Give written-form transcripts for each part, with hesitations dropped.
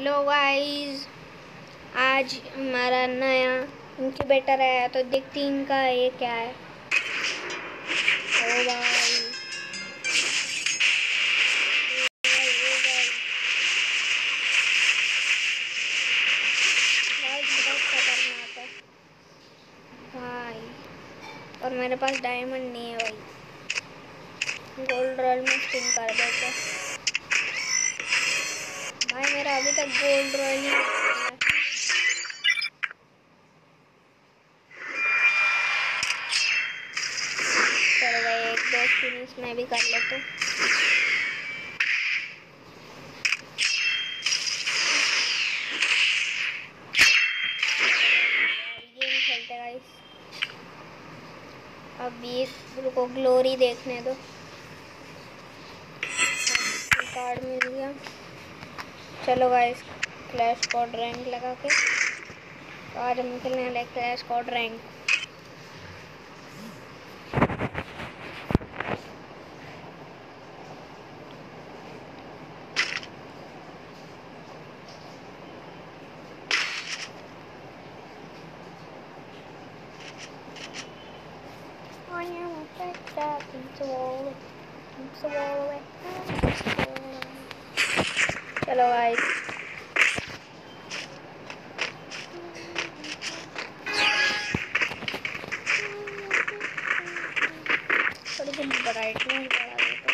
Hello guys, आज हमारा नया इंक्यूबेटर आया तो देखते हैं इनका ये क्या है। ओ भाई, बहुत खतरनाक है भाई। और मेरे पास डायमंड नहीं है भाई, गोल्ड रॉयल में स्पिन कर देते भाई। मेरा अभी तक गोल्ड रॉयल ही है। चलो भाई, एक दो स्पिन मैं भी कर लेता हूँ। गेम खेलते गाइस, अब ये को ग्लोरी देखने दो। कार्ड मिल गया। चलो गाइस, क्लैश स्क्वाड रैंक लगा के आज हम खेलने वाले क्लैश स्क्वाड रैंक। चलो गाइस, थोड़ी सी ब्राइटनेस बढ़ा देते।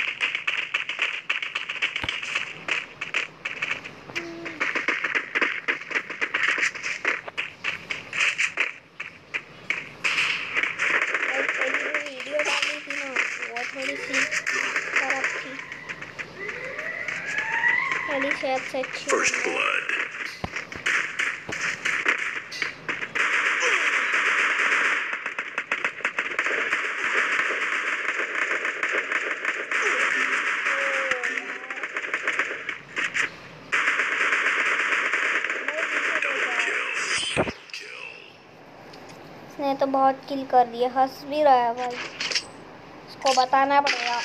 वीडियो डाली थी ना, वो थोड़ी सी खराब थी, पहली शायद से अच्छी। इसने तो बहुत किल कर दिया, हंस भी रहा है भाई, इसको बताना पड़ेगा।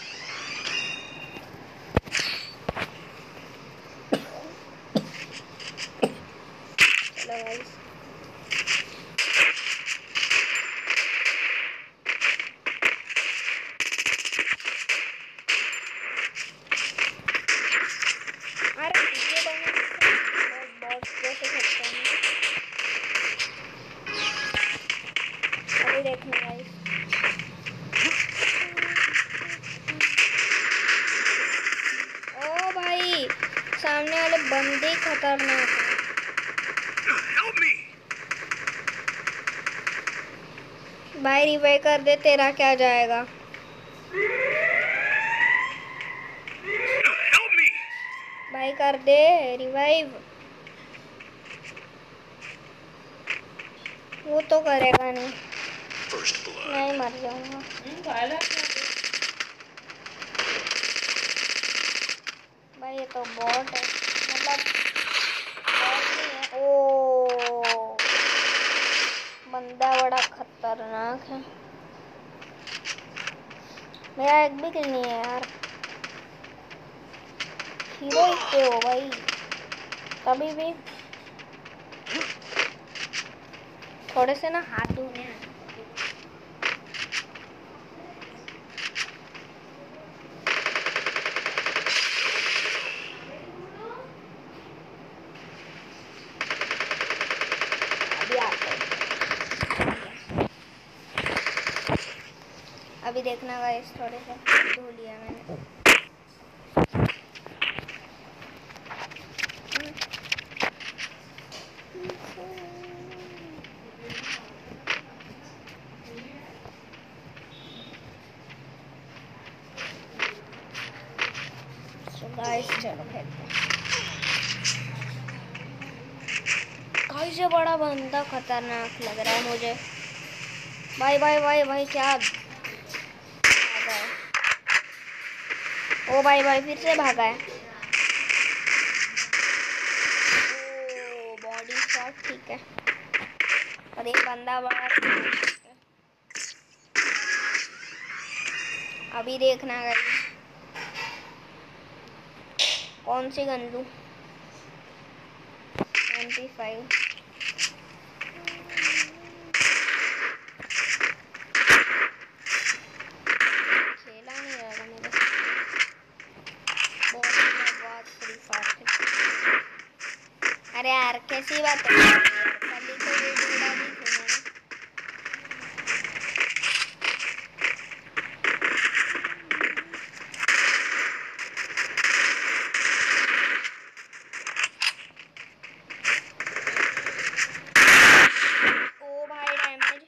चलो गाइस, अरे ये बहुत कैसे सकते हैं अभी देखना गाइस। ओ भाई, सामने वाले बंदे खतरनाक है भाई। रिवाइव कर दे, तेरा क्या जाएगा भाई, कर दे रिवाइव। वो तो करेगा नहीं, मैं ही मर जाऊंगा। भाई ये तो बॉट है, मतलब बॉट नहीं है। ओ, बंदा बड़ा खतरनाक है। मेरा एक भी किल नहीं है यार। हीरो इतने हो भाई, तभी भी थोड़े से ना हाथ धोने हैं। अभी देखना गाइस, थोड़े से धो लिया मैंने। गाइस चलो खेलते हैं। गाइस ये बड़ा बंदा खतरनाक लग रहा है मुझे। भाई भाई भाई भाई, क्या भागा है। ओ भाई भाई, फिर से भागा है। ओ बॉडी शॉट, ठीक है। और एक बंदा बड़ा, अभी देखना गाइस कौन सी गन लूं। MP5 खेला नहीं रहा था मेरे बहुत दिनों बाद फ्री फायर। अरे यार कैसी बात है यार, कल ही तो वीडियो डाली थी मैंने। ओ भाई डैमेज,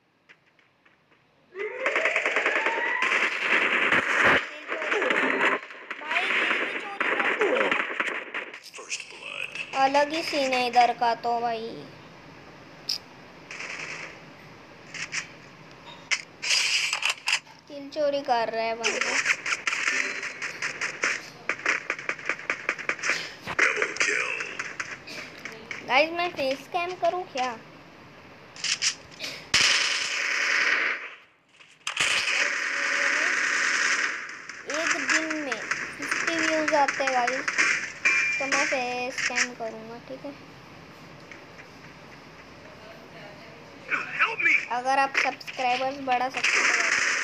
अलग ही सीन है इधर का तो भाई। किल चोरी कर रहा है बंदा। गाइस मैं फेस कैम करूं क्या? एक दिन में 50 व्यूज आते हैं गाइस, तो मैं फेस कैम करूंगा, ठीक है? अगर आप सब्सक्राइबर्स बढ़ा सकते हो।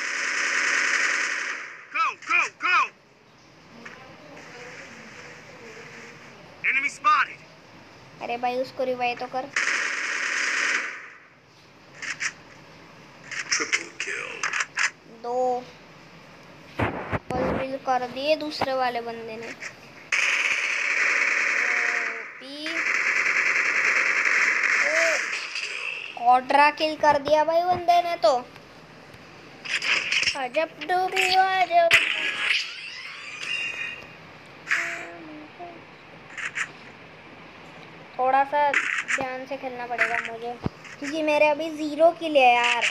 अरे भाई उसको रिवाइव तो कर। दो फुल बिल कर दिए दूसरे वाले बंदे ने। क्वाड्रा किल कर दिया भाई बंदे ने तो। अजब डूबी अजब। थोड़ा सा ध्यान से खेलना पड़ेगा मुझे, क्योंकि मेरे अभी 0 किल है यार।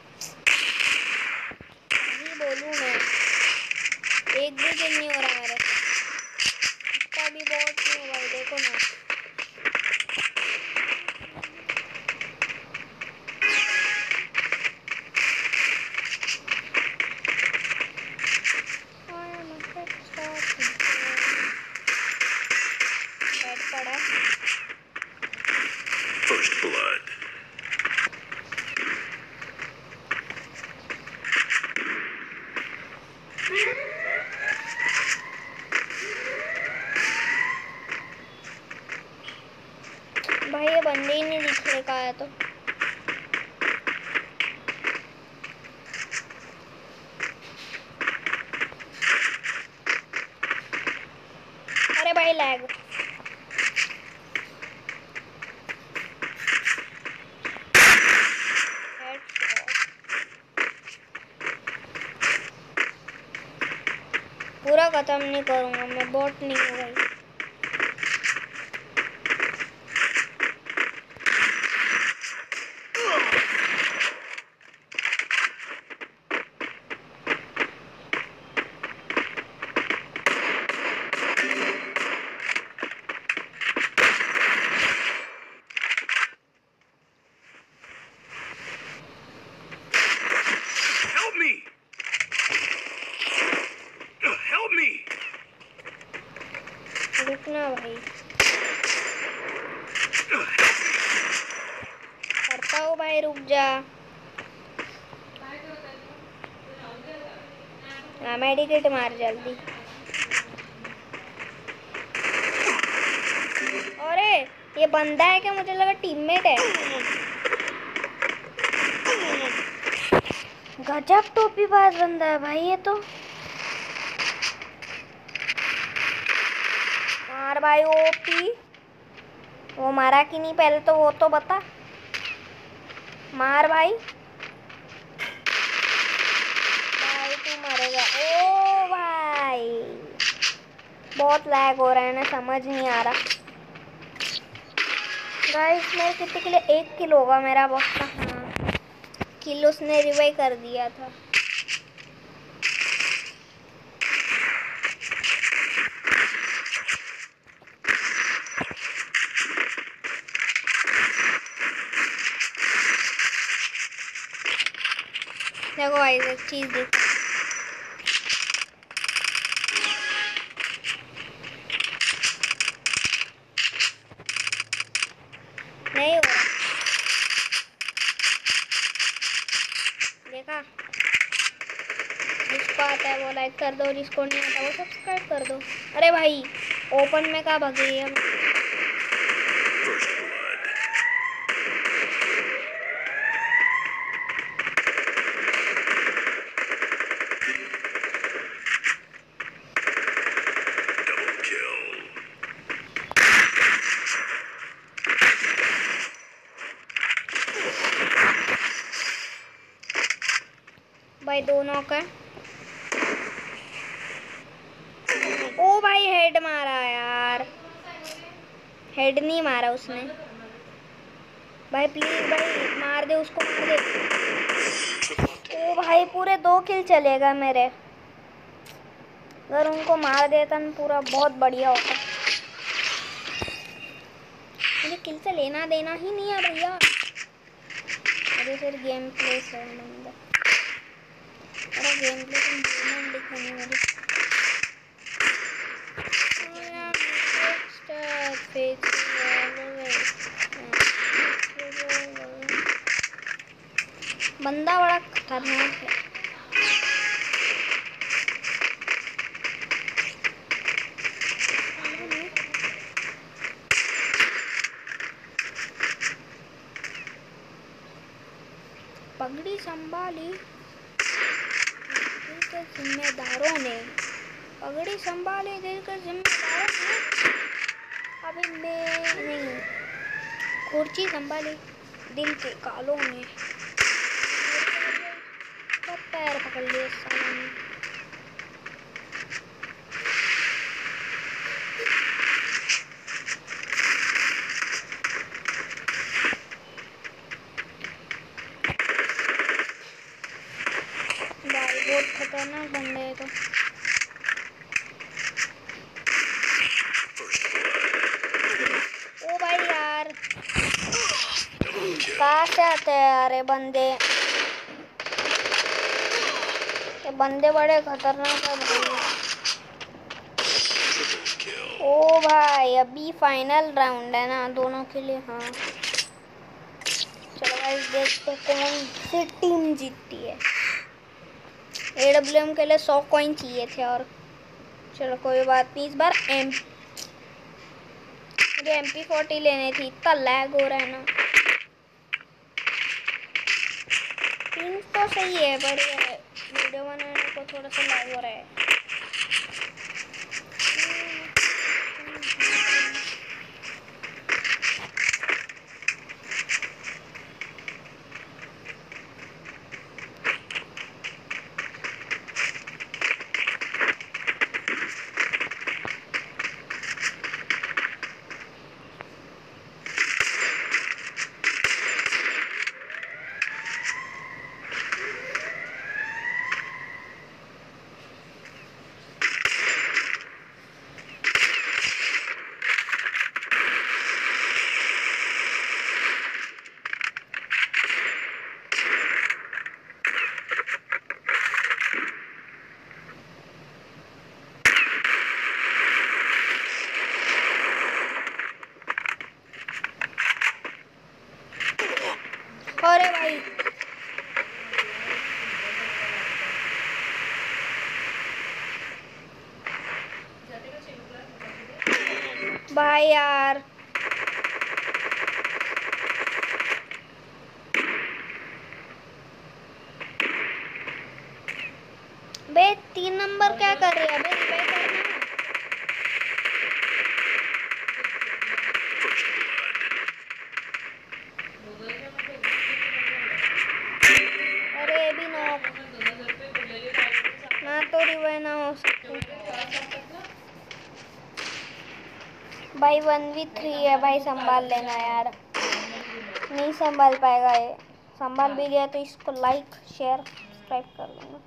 नहीं बोलूँ मैं, एक भी किल नहीं हो रहा मेरे से। इतना भी बहुत नहीं हो भाई, देखो ना। पड़ा First blood. भाई ये बंदे ही नहीं दिख रहे, कहाँ है तो। अरे भाई लैग। पूरा खत्म नहीं करूंगा मैं, बॉट नहीं हूँ भाई। रुकना भाई, करता हूँ भाई, रुक जा। हाँ मेडिकेट मार जल्दी। अरे ये बंदा है क्या? मुझे लगा टीममेट है। गजब टोपी बाज बंदा है भाई ये तो। मार भाई ओपी। वो मारा कि नहीं पहले तो वो तो बता। मार भाई, भाई तू मरेगा। ओ भाई बहुत लैग हो रहा है ना, समझ नहीं आ रहा। गाइस मेरे कितने किलो? 1 किलो होगा मेरा बॉक्स का। हाँ किलो उसने रिवाइव कर दिया था। देखो गाइस एक चीज देखो, आता है वो लाइक कर दो, जिसको नहीं आता वो सब्सक्राइब कर दो। अरे भाई ओपन में कहाँ भाग गई है? भाई दोनों का ओ भाई हेड मारा यार, हेड नहीं मारा उसने। भाई प्लीज भाई मार दे उसको, मार दे। ओ भाई पूरे 2 किल चलेगा मेरे, अगर उनको मार देता ना पूरा बहुत बढ़िया होता। मुझे किल से लेना देना ही नहीं है भैया, मुझे सिर्फ गेम प्ले से मतलब अरे गेम प्ले से मूवमेंट दिखानी मुझे। बंदा बड़ा खतरनाक है। पगड़ी संभाली दिल के जिम्मेदारों ने, पगड़ी संभाली दिल के जिम्मेदारों ने, अभी मैं नहीं, कुर्सी संभाली दिल के कालों ने, सब पैर पकड़ लिए सालों ने। भाई बहुत खतरनाक बंदे है तो। ओ भाई यार कहाँ से आते हैं यार ये बंदे, ये बंदे बड़े खतरनाक है भाई। ओ भाई अभी फाइनल राउंड है ना दोनों के लिए। हाँ चलो गाइस देखते कौन सी टीम जीतती है। AWM के लिए 100 कॉइन चाहिए थे और चलो कोई बात नहीं, इस बार मुझे MP40 लेनी थी, इतना लैग हो रहा है ना। पिंग तो सही है पर वीडियो बनाने को थोड़ा सा लैग हो रहा है। अरे भाई भाई यार बे 3 नंबर क्या कर रही है बे, रिवाइव करना। अरे भी नॉक ना तो रिवाइव ना हो सकती भाई। 1v3 है भाई, संभाल लेना यार, नहीं संभाल पाएगा ये, संभाल भी गया तो इसको लाइक शेयर सब्सक्राइब कर दूंगा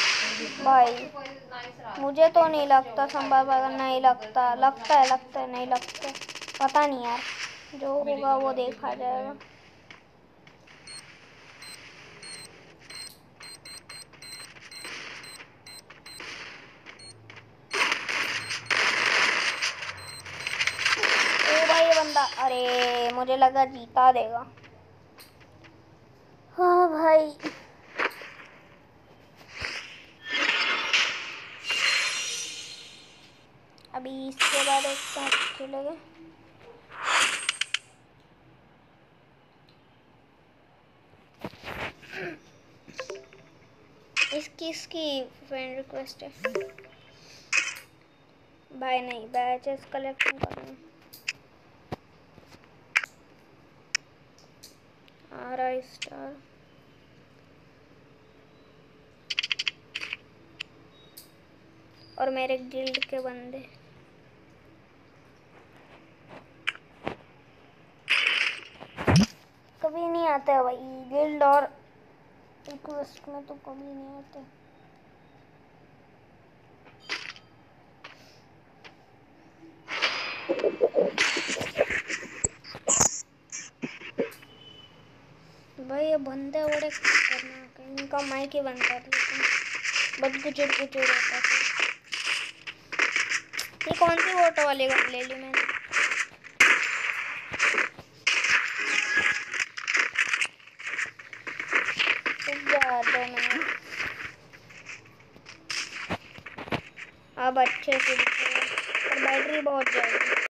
भाई। मुझे तो नहीं लगता संभाल पाएगा, नहीं लगता, लगता है नहीं लगता, पता नहीं यार, जो होगा वो देखा जाएगा। ओ भाई ये बंदा, अरे मुझे लगा जीता देगा। हाँ भाई अभी इसके बाद एक साथ खेलेंगे। इसकी फ्रेंड रिक्वेस्ट है भाई। नहीं, बैचेस कलेक्शन करना। RI स्टार और मेरे गिल्ड के बंदे। कभी नहीं आते भाई गिल्ड और रिक्वेस्ट में, तो कभी नहीं आते। भाई ये बंदे बड़े खतरनाक हैं, इनका माइक ही बनता है लेकिन बहुत गुचुड़ गुचुड़ होता है। ये कौन सी वोटो वाली गन ले ली मैंने? अब अच्छे से दिखेगा और बैटरी बहुत जल्दी।